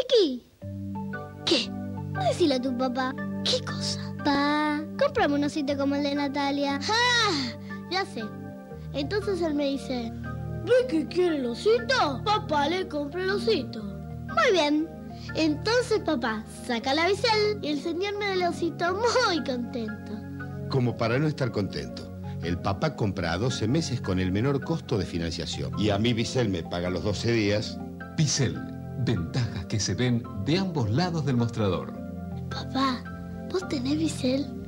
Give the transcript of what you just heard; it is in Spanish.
Chiqui, ¿Qué? decile a tu papá. ¿Qué cosa? Pa, cómprame un osito como el de Natalia. ¡Ah! Ya sé. Entonces él me dice, ¿ve que quiere el osito? Papá le compra el osito. Muy bien. Entonces papá saca la bisel y el señor me da el osito muy contento. Como para no estar contento, el papá compra a 12 meses con el menor costo de financiación. Y a mí Bisel me paga los 12 días. Bisel, ventajas que se ven de ambos lados del mostrador. Papá, ¿vos tenés bisel?